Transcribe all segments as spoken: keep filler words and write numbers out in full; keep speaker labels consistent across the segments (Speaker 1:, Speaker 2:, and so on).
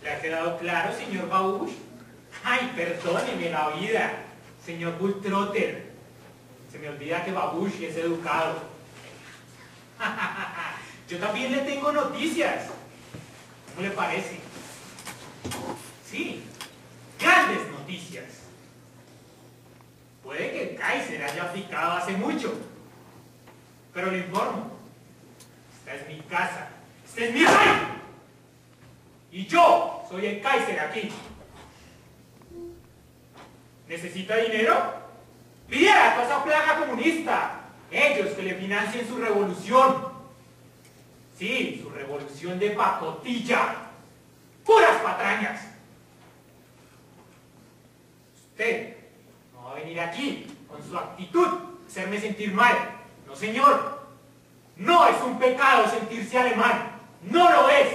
Speaker 1: ¿Le ha quedado claro, señor Babush? Ay, perdóneme la vida, señor Bull Trotter. Se me olvida que Babush es educado. Yo también le tengo noticias. ¿Cómo le parece? Sí, grandes noticias. Puede que el Kaiser haya abdicado hace mucho, pero le informo, esta es mi casa, este es mi rey, y yo soy el Kaiser aquí. ¿Necesita dinero? Pídale a toda esa plaga comunista, ellos que le financien su revolución. Sí, su revolución de pacotilla, puras patrañas. Usted no va a venir aquí con su actitud a hacerme sentir mal. No, señor. No es un pecado sentirse alemán. No lo es.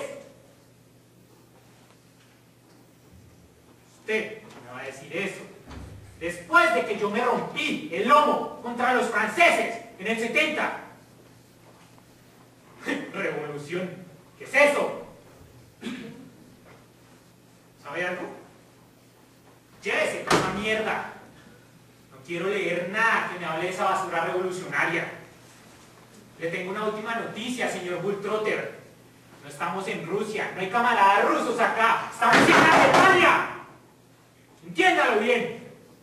Speaker 1: Usted me va a decir eso después de que yo me rompí el lomo contra los franceses en el setenta. Revolución. ¿Qué es eso? ¿Sabe algo? Llévese con esa mierda. No quiero leer nada que me hable de esa basura revolucionaria. Le tengo una última noticia, señor Bull Trotter. No estamos en Rusia, no hay camaradas rusos acá. Estamos en Alemania. Entiéndalo bien.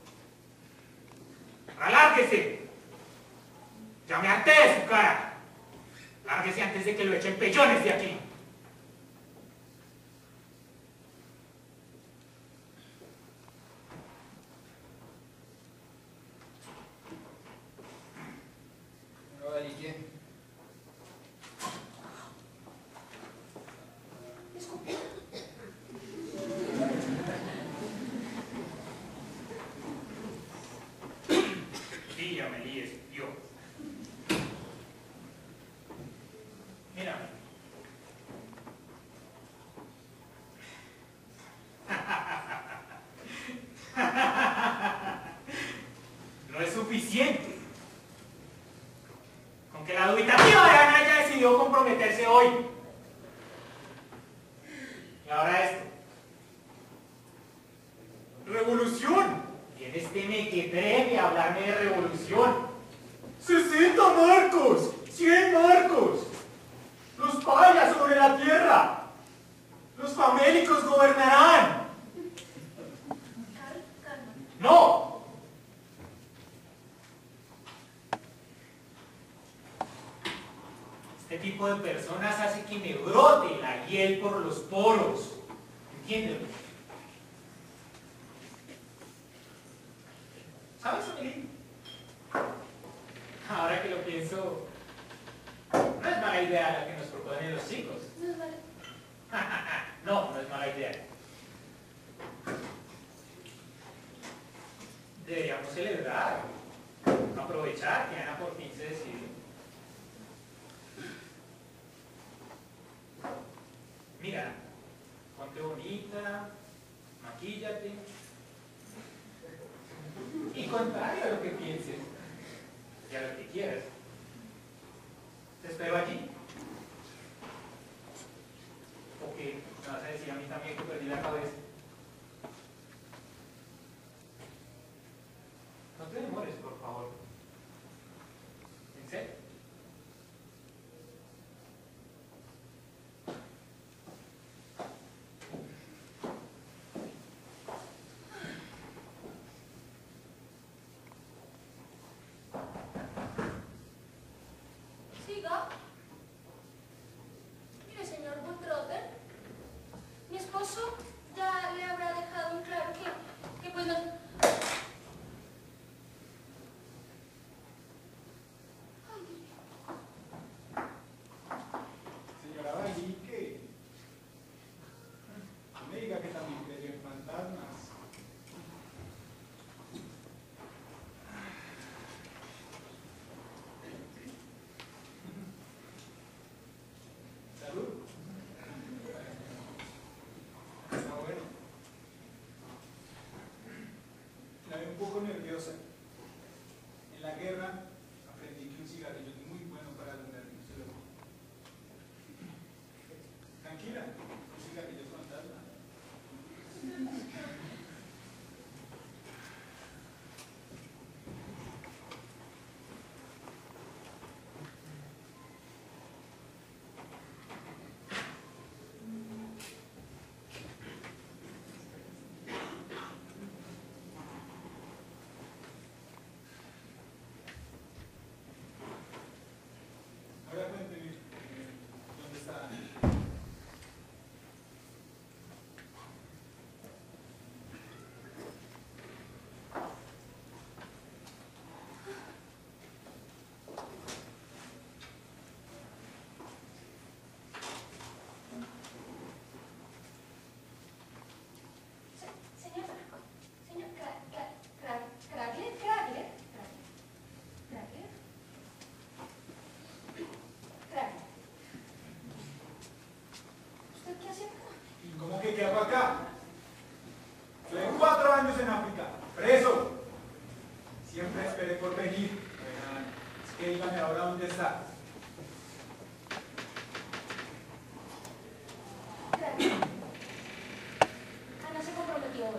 Speaker 1: Alárguese. Ya me harté de su cara. Lárguese antes de que lo echen pellones de aquí. No es suficiente con que la dubitativa de Ana haya decidido comprometerse hoy. Y ahora esto. ¡Revolución! ¿Quién es este mequetrefe a hablarme de revolución? ¡sesenta marcos! ¡cien marcos! ¡Los payas sobre la tierra! ¡Los famélicos gobernarán! ¡No! Este tipo de personas hace que me brote la hiel por los poros. ¿Entiendes? ¿Sabes, Amelie? Ahora que lo pienso, no es mala idea la que nos proponen los chicos.
Speaker 2: No es mala.
Speaker 1: No, no es mala idea. Deberíamos celebrar, aprovechar que Ana por fin se decidió. Mira, ponte bonita, maquíllate. Y contrario a lo que pienses, y a lo que quieras, te espero allí. ¿O qué? ¿Me vas a decir a mí también que perdí la cabeza? No te demores, por favor. ¿En serio?
Speaker 2: Siga. Mire, señor Bull Trotter, mi esposo ya le habrá dejado en claro que, que pues no...
Speaker 3: Señora Vallique, no me diga que también creyó en fantasmas. Salud. Está bueno. La veo un poco nerviosa. En la guerra aprendí que un cigarrillo es muy bueno para los nervios. Se lo- Tranquila, un cigarrillo es fantasma. acá. Estuve cuatro años en África, preso. Siempre esperé por venir. Es que dígame ahora dónde está.
Speaker 2: Gracias. Ana se comprometió hoy.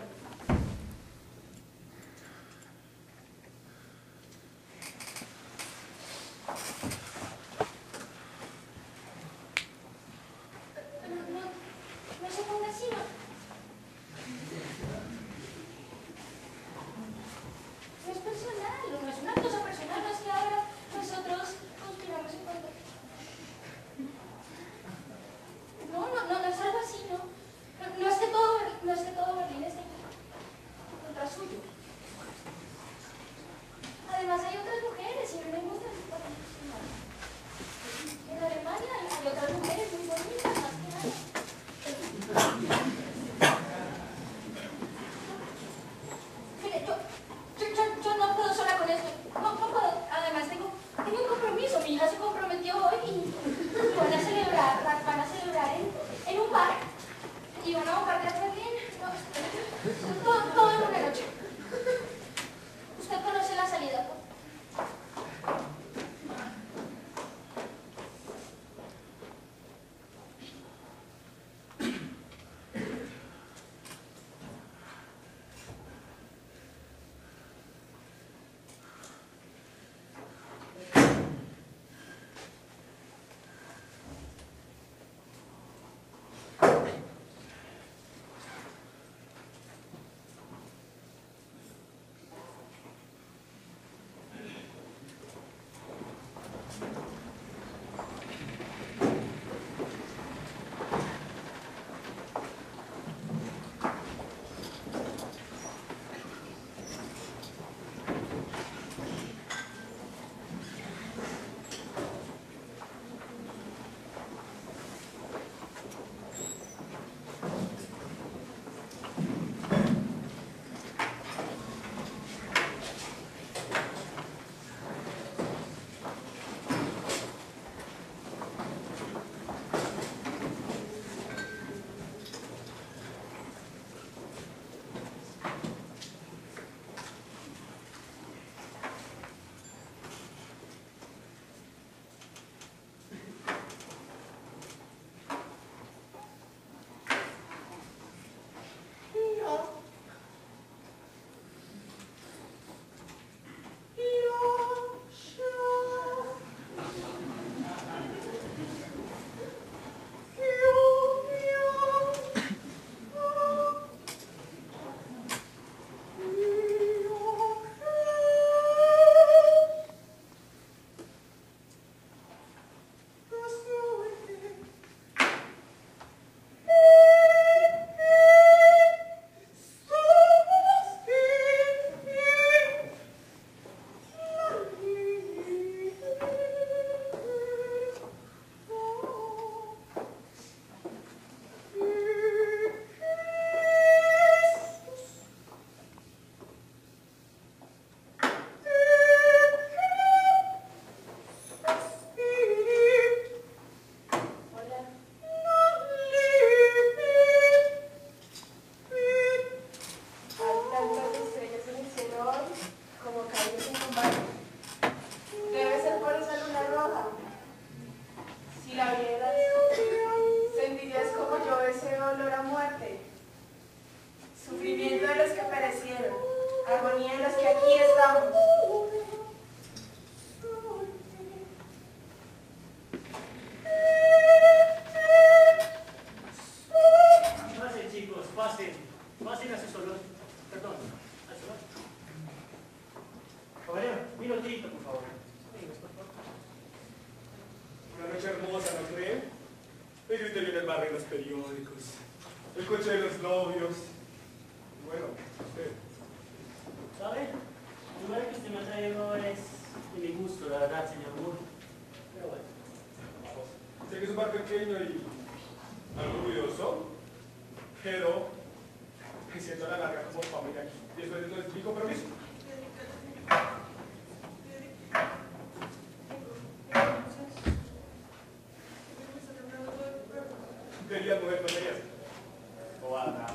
Speaker 3: Querías mujer, no querías. O a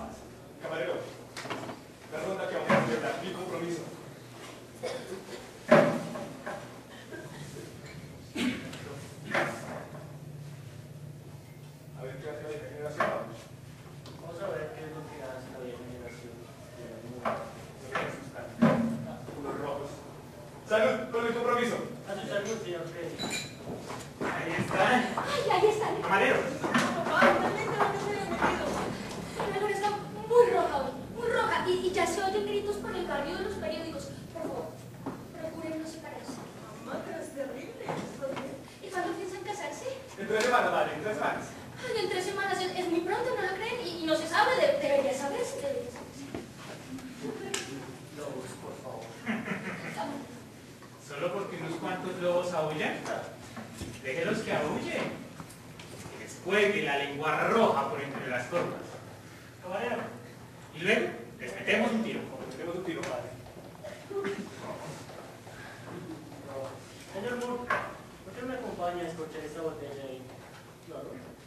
Speaker 2: barrio de los periódicos. Por favor, procuren no separarse.
Speaker 4: Mamá, pero es terrible.
Speaker 2: ¿Y cuándo piensan casarse?
Speaker 3: En tres semanas, madre, en tres semanas.
Speaker 2: Ay, en tres semanas es, es muy pronto, ¿no lo creen? Y, y no se sabe, de, debería saberse, debería saberse.
Speaker 5: Lobos, por favor.
Speaker 1: Solo porque unos cuantos lobos aullan, déjelos que aúllen. Que les cuelgue la lengua roja por entre las corvas.
Speaker 5: Caballero,
Speaker 1: Y luego, les metemos un tiro.
Speaker 3: Tenemos un tiro, padre.
Speaker 5: señor Moore, ¿por qué no me acompaña a escuchar esta botella ahí? Claro.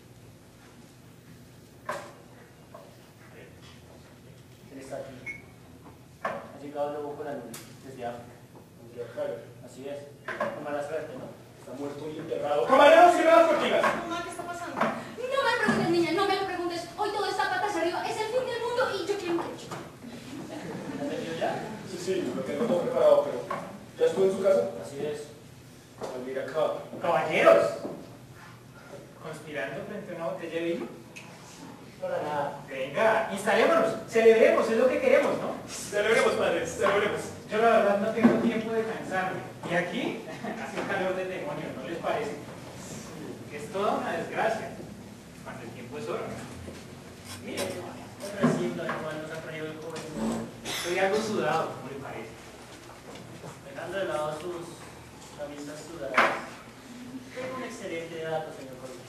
Speaker 5: Él está aquí. Ha llegado el lobo con la luna, desde África. Claro, así es. Con mala suerte, ¿no? Está muerto y enterrado.
Speaker 3: ¡Camarero, cierra las cortinas!
Speaker 4: Mamá, ¿qué está pasando?
Speaker 2: No me preguntes, niña, no me lo preguntes. Hoy todo está patas arriba. Es el fin del mundo y yo quiero un techo.
Speaker 5: ¿Me has metido ya?
Speaker 6: Sí, sí, lo tengo todo preparado, pero ¿ya estuvo en su casa?
Speaker 5: Así es.
Speaker 6: Pues mira acá.
Speaker 1: Caballeros, ¿conspirando frente a una botella de vino?
Speaker 5: Para nada.
Speaker 1: Venga, instalémonos, celebremos, es lo que queremos, ¿no?
Speaker 3: Celebremos, padre, celebremos.
Speaker 1: Yo la verdad no tengo tiempo de cansarme. Y aquí hace un calor de demonio, ¿no les parece? Que es toda una desgracia. Cuando el tiempo es oro.
Speaker 5: Mire, otro recinto anual nos ha traído el joven.
Speaker 1: Estoy algo sudado, ¿cómo le parece?
Speaker 5: Dejando de lado sus camisas sudadas. Tengo un excelente dato, señor Colón.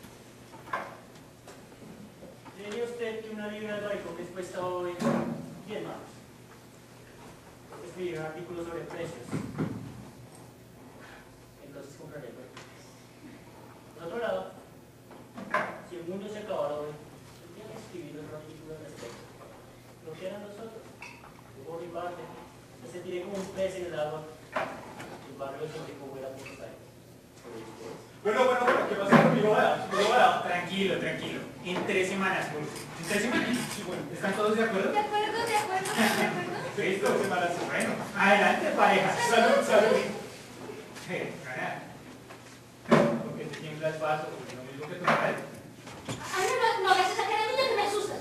Speaker 5: ¿Diría usted que una libra de albaricoques cuesta hoy diez más? Escribir un artículo sobre precios. Entonces compraré albaricoques. Por otro lado, si el mundo se acabara hoy, tendría que escribir otro artículo al respecto. Lo que eran nosotros. Por mi parte, me sentiré como un pez en el agua. El barrio donde como era Buenos Aires.
Speaker 3: Bueno, bueno, bueno, que no se me lo vaya, me lo vaya.
Speaker 1: Tranquilo, tranquilo. En tres semanas, pues. ¿En tres semanas?
Speaker 3: Sí, bueno.
Speaker 1: ¿Están todos de acuerdo?
Speaker 2: De acuerdo, de acuerdo, de acuerdo.
Speaker 1: Listo, tres semanas. Bueno, adelante, pareja.
Speaker 3: Salud, salud.
Speaker 1: Eh, cara. ¿Por qué te tiembla el vaso? Porque lo mismo que tu madre.
Speaker 2: Ay, no, no, no hagas esa cara, niña, que me asustas.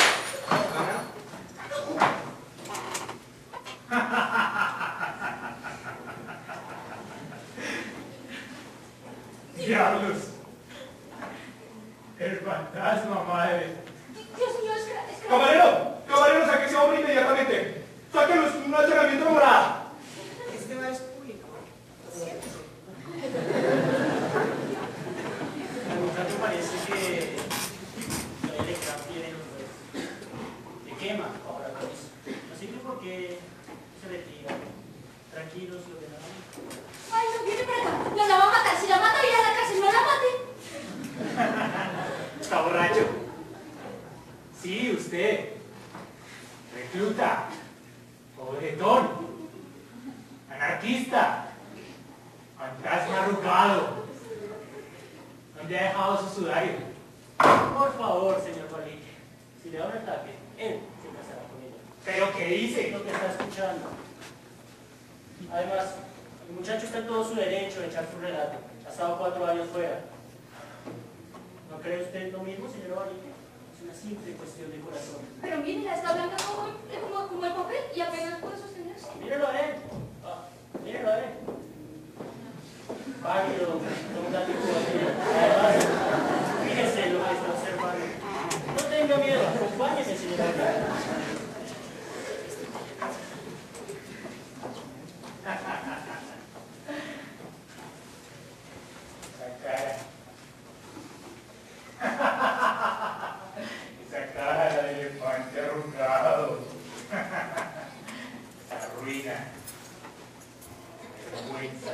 Speaker 1: ¡Diablos! El fantasma, madre.
Speaker 2: Dios mío, es que... Es que...
Speaker 3: ¡Camarero! ¡Camarero, saque ese hombre inmediatamente! ¡Sáquenlo, es un allanamiento morada!
Speaker 4: Este bar es público. Siéntese.
Speaker 5: El muchacho parece que trae de craft tiene los dos. De quema, ahora lo hizo. Así que ¿por qué se retira? Tranquilos, lo que nada.
Speaker 2: Ay, no, viene para acá. La, la va a matar. Si la mata, irá a la cárcel. No la mate.
Speaker 1: Está borracho. Sí, usted. Recluta. Pobretón. Anarquista. Fantasma arrugado. ¿Dónde ha dejado su sudario?
Speaker 5: Por favor, señor Palique, si le da un ataque, él se casará con ella.
Speaker 1: ¿Pero qué
Speaker 5: Es
Speaker 1: hice?
Speaker 5: lo que está escuchando. Además, el muchacho está en todo su derecho de echar su relato. Ha estado cuatro años fuera. ¿No cree usted lo mismo, señor Palique? Es una simple cuestión de corazón.
Speaker 2: Pero mire, la está blanca como, como, como el papel y apenas puede sostenerse.
Speaker 5: Mírelo a él. Ah, mírelo a él. Pálido, con un látigo vacío. Además, fíjese lo que está observando. No tenga miedo, acompáñeme, señor Palique.
Speaker 1: Esa cara. Esa cara de elefante arrugado. Esa ruina. Vergüenza.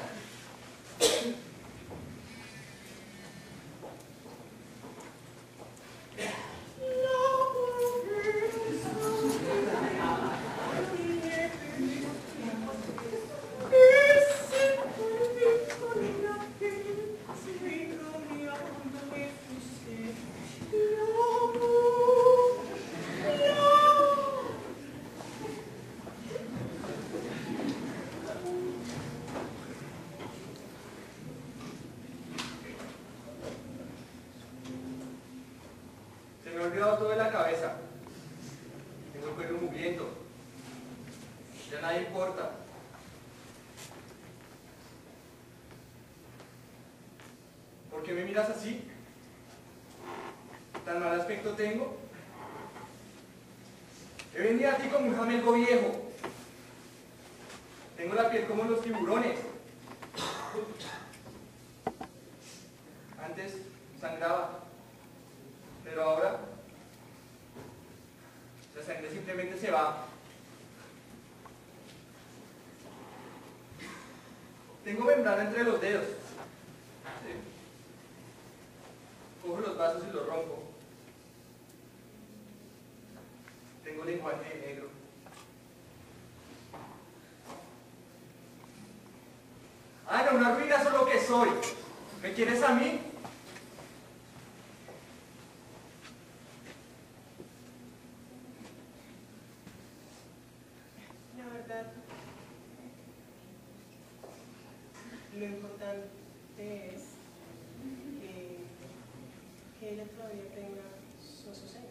Speaker 6: Se me ha olvidado todo de la cabeza. Tengo el cuello mugriento.
Speaker 7: Ya nadie importa. ¿Por qué me miras así? ¿Tan mal aspecto tengo? He venido a ti como un jamelgo viejo. Tengo la piel como los tiburones. Antes sangraba, pero ahora la sangre simplemente se va. Tengo membrana entre los dedos. ¿Sí? Cojo los vasos y los rompo. Tengo lenguaje de negro. Ah, no, una ruina solo que soy. ¿Me quieres a mí?
Speaker 4: La verdad, lo importante es que, que ella todavía tenga su sosego.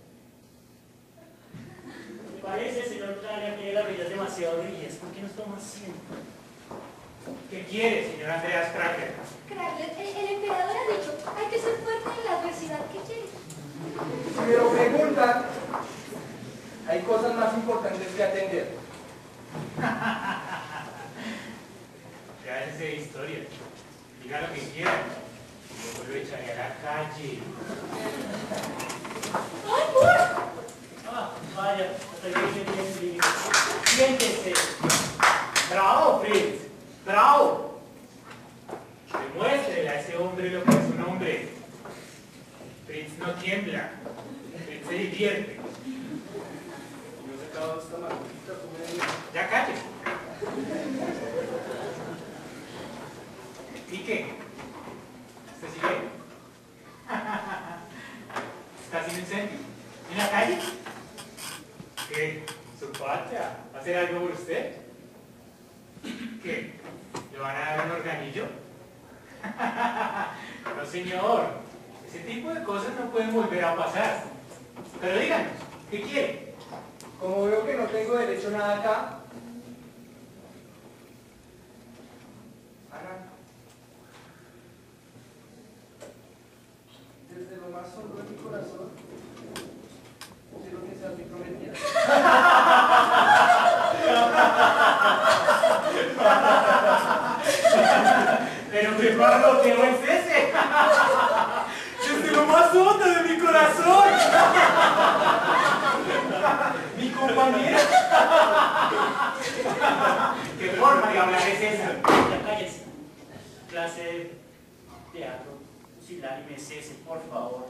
Speaker 5: Me parece, señor Claria, que la vida es demasiado gris. ¿Por qué no estamos haciendo?
Speaker 1: ¿Qué quiere, señor Andreas Cracker?
Speaker 2: Crackler, el, el emperador ha dicho, hay que ser fuerte en la adversidad que llegue.
Speaker 7: Si me lo preguntan, hay cosas más importantes que atender.
Speaker 1: Ya ese de historia. Diga lo que quiera. Luego lo echaré a la calle.
Speaker 2: ¡Ay, por!
Speaker 5: Ah, vaya, hasta que viene bien. Siéntese.
Speaker 1: ¡Bravo, Fritz! ¡Bravo! Demuéstrele a ese hombre lo que es un hombre. Fritz no tiembla. Fritz se divierte.
Speaker 7: Yo he sacado esta maldita comedia.
Speaker 1: Ya calle. ¿Y qué? ¿Se sigue? ¿Está sin incendio? ¿En la calle? ¿Qué? ¿Su patria? ¿Va a hacer algo por usted? ¿Qué? ¿Le van a dar un organillo? No, señor. Ese tipo de cosas no pueden volver a pasar. Pero díganos, ¿qué quiere?
Speaker 7: Como veo que no tengo derecho a nada acá, Ana, desde lo más hondo de mi corazón, quiero que seas mi prometida.
Speaker 1: Pero qué parloteo es ese. Desde lo más hondo de mi corazón. Mi compañera. ¿Qué forma de hablar es esa?
Speaker 5: Ya cállese. Clase de teatro, pusilánime es ese, por favor.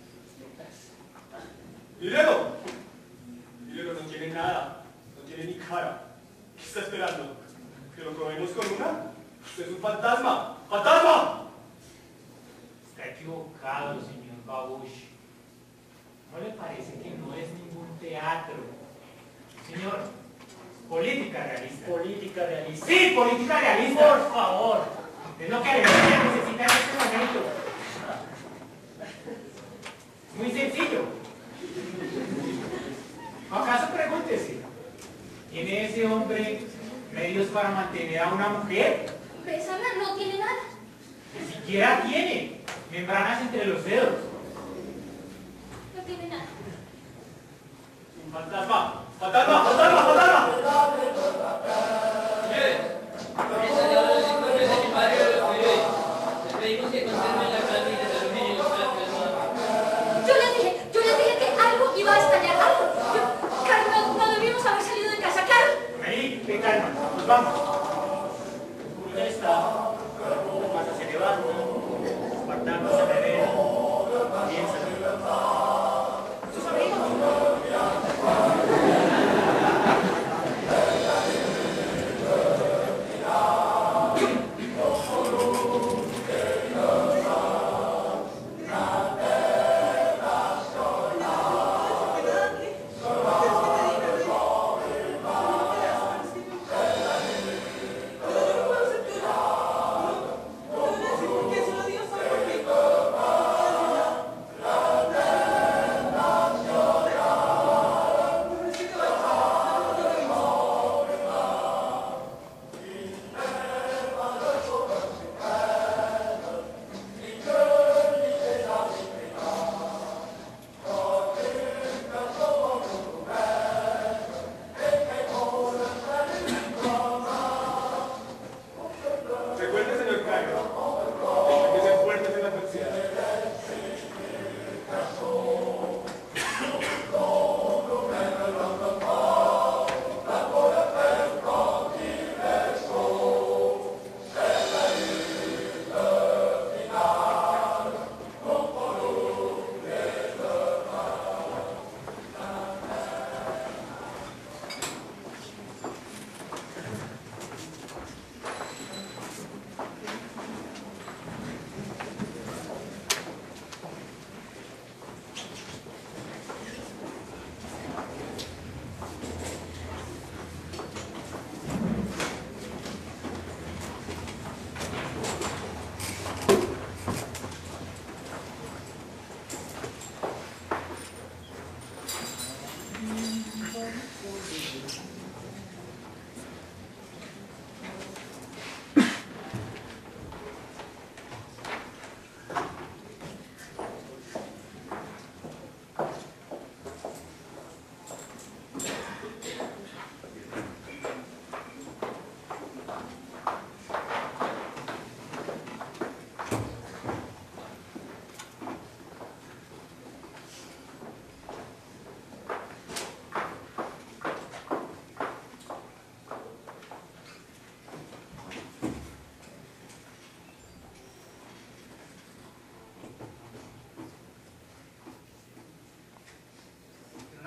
Speaker 6: ¡Mírelo! Mírelo, no tiene nada. No tiene ni cara. ¿Qué está esperando? ¿Que lo probemos con una? ¡Usted es un fantasma! ¡Fantasma!
Speaker 1: Está equivocado, señor Babush. ¿No le parece que no es ningún teatro? Señor, política realista.
Speaker 5: Política realista.
Speaker 1: Sí, política realista.
Speaker 5: Por favor.
Speaker 1: Es lo que Alemania necesita en este momento. Muy sencillo. ¿Acaso pregúntese? ¿Tiene ese hombre medios para mantener a una mujer?
Speaker 2: Besana no tiene nada.
Speaker 1: Ni siquiera tiene membranas entre los dedos.
Speaker 2: No tiene nada.
Speaker 6: ¡Un fantasma! ¡Fantasma! ¡Fantasma! ¡Fantasma!
Speaker 8: Mire, esa le habla de su profesor y padre de los periódicos. Le pedimos que conserven la calma y determinen los platos.
Speaker 2: Yo les dije, yo les dije que algo iba a estallar, algo. Yo, Carlos, no, no debíamos haber salido de casa, Carlos.
Speaker 1: Amelie, qué calma, nos vamos.
Speaker 5: Ya está. Pasa, se levanta. Espartano se revela. Piensa.
Speaker 1: Sus amigos.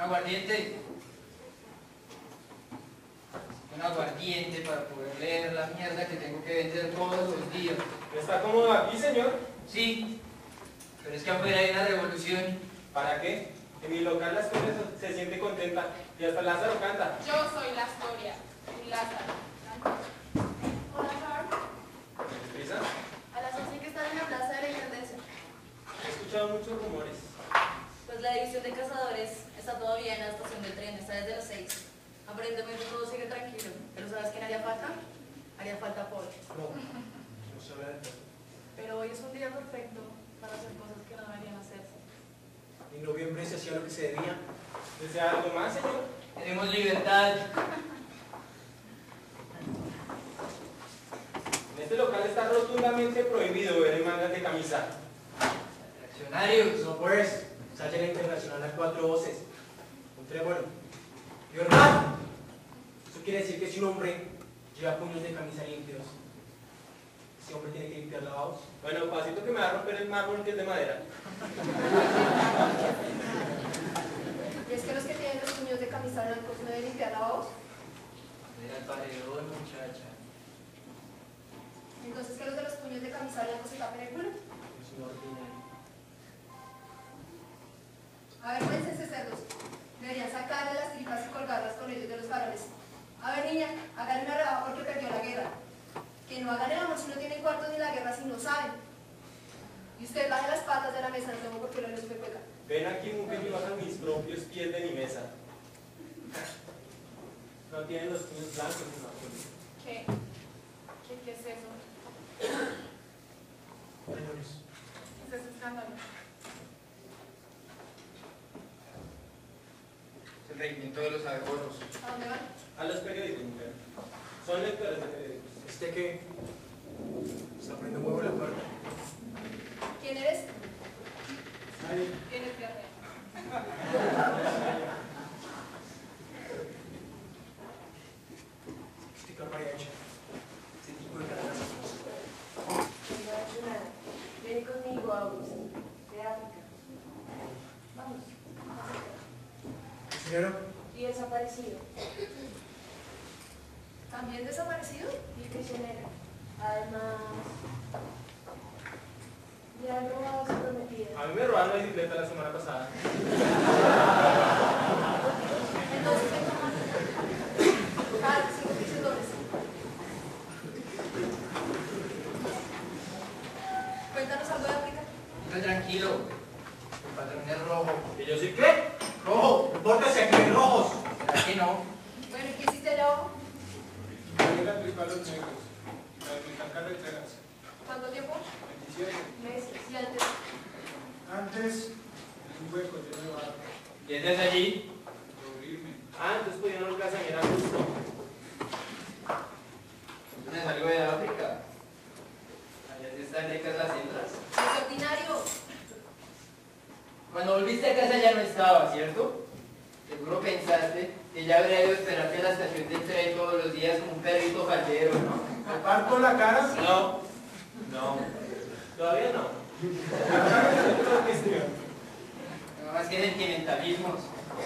Speaker 8: aguardiente. Un aguardiente para poder leer la mierda que tengo que vender todos los días.
Speaker 6: ¿Está cómodo aquí, señor?
Speaker 8: Sí, pero es que afuera hay una revolución.
Speaker 6: ¿Para qué? En mi local la historia se siente contenta y hasta Lázaro canta.
Speaker 9: Yo soy la historia. Y Lázaro.
Speaker 2: Hola, Carl.
Speaker 6: ¿Prisa?
Speaker 2: A las once que están en la plaza de la Independencia.
Speaker 6: He escuchado muchos rumores.
Speaker 10: Pues la división de cazadores está todavía en la estación del tren, está desde las seis. Aparentemente todo sigue tranquilo, pero ¿sabes quién haría falta? Haría falta Paul.
Speaker 6: No, no se habla de todo.
Speaker 10: Pero hoy es un día perfecto para hacer cosas que no deberían hacerse.
Speaker 6: En noviembre se hacía lo que se debía. ¿Desea algo más, señor?
Speaker 8: Tenemos libertad.
Speaker 6: En este local está rotundamente prohibido ver en mangas de camisa.
Speaker 8: Reaccionarios.
Speaker 11: No pues, sale la internacional a cuatro voces. Un trémolo. ¿Y verdad? Eso quiere decir que si un hombre lleva puños de camisa limpios, ese hombre tiene que limpiar lavados.
Speaker 6: Bueno, pasito que me va a romper el mármol que es de madera.
Speaker 2: ¿Y es que los que tienen los puños de camisa blancos no deben limpiar lavabos?
Speaker 8: Mira el paredón, muchacha.
Speaker 2: Entonces, ¿que los de los puños de camisa blancos se tapen el culo?
Speaker 11: Es un ordinario.
Speaker 2: Avergüéncense, cerdos. Deberían sacarle las tripas y colgarlas con ellos de los faroles. A ver, niña, háganle una rebaja porque perdió la guerra. Que no hagan el amor si no tienen cuartos ni la guerra si no saben. Y usted baje las patas de la mesa, no tengo por qué no les fue cuelga.
Speaker 6: Ven aquí, mujer, y bajan mis propios pies de mi mesa. No tienen los puños blancos, no.
Speaker 9: ¿Qué? ¿Qué, qué es eso?
Speaker 11: Señores,
Speaker 9: ¿Qué es ese escándalo?
Speaker 8: Es el regimiento de los abejoros.
Speaker 2: ¿A dónde van?
Speaker 6: A los periódicos, mujer. Son lectores de periódicos.
Speaker 11: ¿este qué? Está poniendo huevo en la puerta.
Speaker 2: ¿Quién eres?
Speaker 11: Nadie.
Speaker 9: Tienes diarrea.
Speaker 11: Este mariachi. Ese tipo de caras.
Speaker 10: No ha hecho nada. Ven conmigo, Augusto, de África. Vamos.
Speaker 11: Señora,
Speaker 10: Y desaparecido.
Speaker 2: ¿También desaparecido?
Speaker 10: Y prisionera. Además, le han robado a su prometida.
Speaker 6: A mí me robaron la bicicleta la semana pasada.
Speaker 2: Entonces, ah, cinco prisioneros. Cuéntanos algo de África.
Speaker 8: Estoy tranquilo. El patrón es rojo.
Speaker 6: ¿Y yo sí qué?
Speaker 11: rojo, pórtese aquí en rojos.
Speaker 8: ¿Será que no?
Speaker 2: Bueno, ¿y qué hiciste allá abajo?
Speaker 3: Ahí la tripa a los negros. Para aplicar carreteras.
Speaker 2: ¿Cuánto tiempo?
Speaker 3: veintisiete.
Speaker 2: Meses. ¿Y antes?
Speaker 3: Antes, en un hueco lleno de barro.
Speaker 8: ¿Y es desde allí?
Speaker 3: Cubrirme.
Speaker 6: Ah, entonces podían no casañera justo.
Speaker 8: ¿Dónde salgo de África? Allá sí están ricas las hembras.
Speaker 2: ¡Es ordinario!
Speaker 8: Cuando volviste a casa ya no estaba, ¿cierto? Seguro pensaste que ya habría ido a esperarte a la estación del tren todos los días como un perrito faldero, ¿no?
Speaker 3: ¿Me parto la cara?
Speaker 6: No. No. Todavía no.
Speaker 8: No más que sentimentalismos.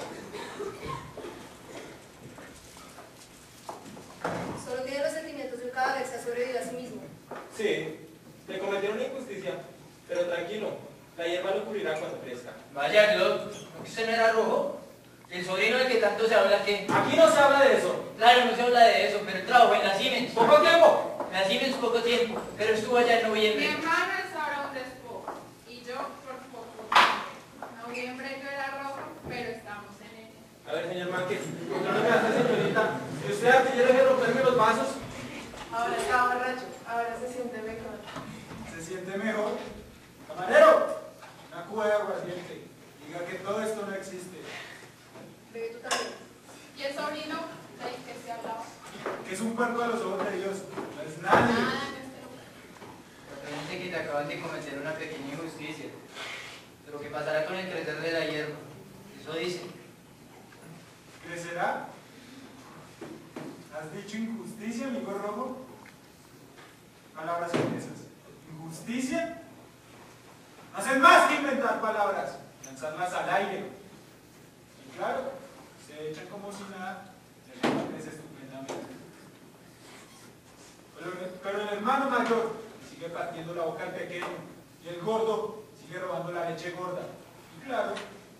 Speaker 2: Solo tiene los sentimientos de un cadáver, se ha sobrevivido a sí mismo.
Speaker 6: Sí, le cometieron una injusticia, pero tranquilo, la hierba lo cubrirá cuando crezca.
Speaker 8: Vaya, Claude, ¿no que usted no era rojo? El sobrino del que tanto se habla, ¿qué?
Speaker 6: Aquí no se habla de eso.
Speaker 8: Claro, no se habla de eso, pero él trabajó en la Siemens.
Speaker 6: ¿Poco tiempo?
Speaker 8: En la Siemens poco tiempo, pero estuvo allá en
Speaker 9: Mi
Speaker 8: noviembre.
Speaker 9: hermano es ahora un despojo. Y yo por poco tiempo. Noviembre yo era rojo, pero estamos en ello.
Speaker 6: A ver, señor Márquez, contrólame a esta señorita. ¿Y usted artillero de romperme los vasos?
Speaker 4: Ahora está borracho, ahora se siente mejor.
Speaker 3: ¿Se siente mejor? ¡Camarero! Una cuba de aguardiente. Diga que todo esto no existe.
Speaker 2: Bebe tú también.
Speaker 9: Y el sobrino del que se hablaba.
Speaker 3: Que es un puerco a los ojos de Dios. No es nadie.
Speaker 9: Nada en este lugar.
Speaker 8: Realmente que te acaban de cometer una pequeña injusticia. Pero que pasará con el crecer de la hierba. Eso dicen.
Speaker 3: ¿Crecerá? ¿Has dicho injusticia, amigo rojo? Palabras son esas. ¿Injusticia? No hacen más que inventar palabras, lanzarlas al aire. Y claro, hermano mayor sigue partiendo la boca al pequeño y el gordo sigue robando la leche gorda. Y claro,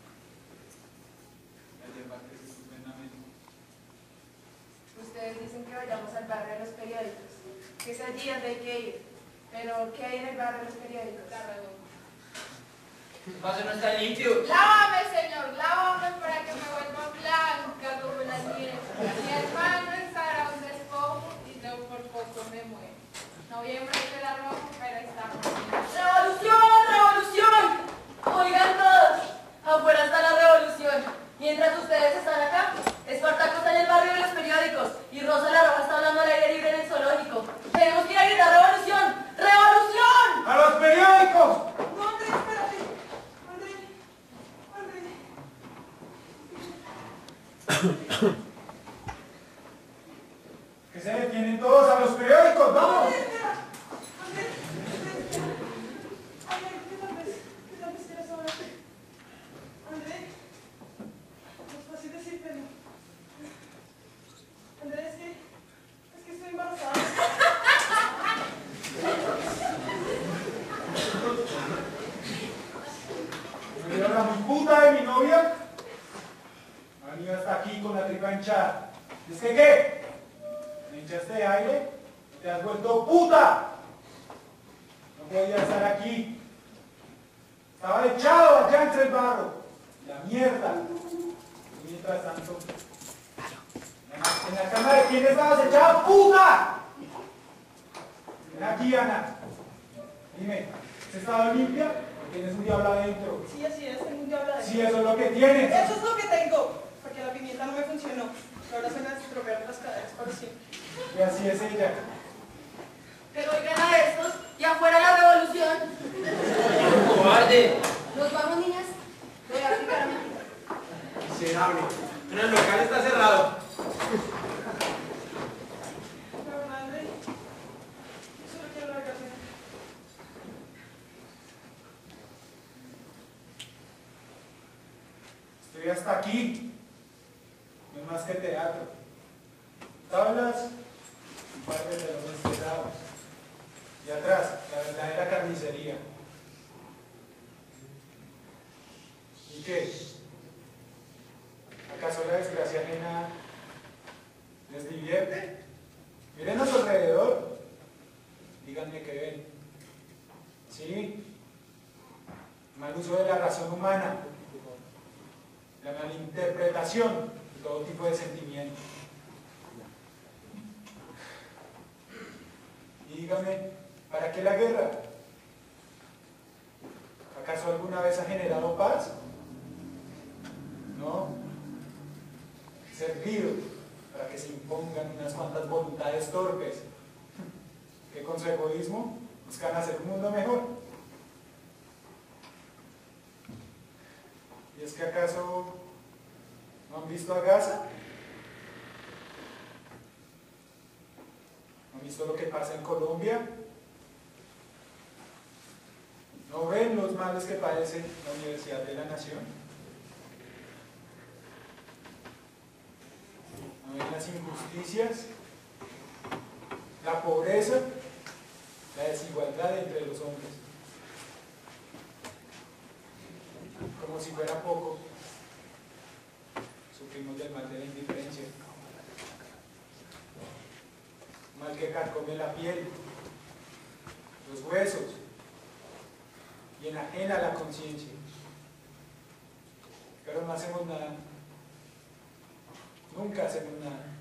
Speaker 3: la hierba crece estupendamente.
Speaker 4: Ustedes dicen que vayamos al barrio de los periódicos, que es allí donde hay que ir. Pero, ¿qué hay en el barrio de los periódicos?
Speaker 9: La redonda.
Speaker 8: El vaso no está limpio.
Speaker 9: Lávame, señor, lávame para que me vuelva blanca como la nieve. Mi hermano estará un despojo y yo por poco me muero. Noviembre de la roja, pero está
Speaker 10: ¡Revolución! ¡Revolución! Oigan todos, afuera está la revolución. Mientras ustedes están acá, Espartaco está en el barrio de los periódicos y Rosa la Roja está hablando al aire libre en el zoológico. Tenemos que ir a gritar revolución. ¡Revolución!
Speaker 3: ¡A los periódicos!
Speaker 4: No, André, espérate. André, André.
Speaker 3: Que se detienen todos a los periódicos, vamos.
Speaker 4: André, espera. André, André, espera. André, ¿qué tal vez? ¿Qué tal vez quieras ahora? André, no es fácil decírtelo. André, es que, es que estoy embarazada.
Speaker 3: ¿Me vieron la muy puta de mi novia? Ha venido hasta aquí con la tripa hinchada. ¿Es que qué? ¿Me hinchaste de aire? ¿Te has vuelto puta? No podía estar aquí. Estaba echado allá entre el barro. La mierda. Y mientras tanto, en la, en la cama de quién estabas echada, puta. Ven aquí, Ana. Dime, ¿has estado limpia? ¿O tienes un diablo adentro?
Speaker 4: Sí, así es, tengo un diablo adentro.
Speaker 3: Sí, eso es lo que tienes.
Speaker 4: Eso es lo que tengo, porque la pimienta no me funcionó. Ahora se me estropearon las caderas para siempre.
Speaker 3: Y así es ella.
Speaker 10: Pero oigan a estos, y afuera la revolución.
Speaker 8: ¡Cobarde!
Speaker 2: ¿Nos vamos, niñas? Voy a aplicar a mi tía.
Speaker 11: Miserable. Pero el local está cerrado.
Speaker 4: Pero, André, yo solo quiero la casa.
Speaker 3: Estoy hasta aquí. No es más que teatro. Tablas, un par de telones pesados. Y atrás, la verdadera carnicería. ¿Y qué? ¿Acaso la desgracia ajena les divierte? Miren a su alrededor. Díganme qué ven. ¿Sí? Mal uso de la razón humana. La malinterpretación de todo tipo de sentimientos. Y dígame, ¿para qué la guerra? ¿Acaso alguna vez ha generado paz? No. Servido para que se impongan unas cuantas voluntades torpes que con su egoísmo buscan hacer un mundo mejor. ¿Y es que acaso no han visto a Gaza? ¿No han visto lo que pasa en Colombia? ¿No ven los males que padece la Universidad de la Nación? ¿No ven las injusticias? La pobreza, la desigualdad entre los hombres. Como si fuera poco, sufrimos del mal de la indiferencia. Mal que carcome la piel, los huesos y enajena la conciencia. Pero no hacemos nada. Nunca hacemos nada.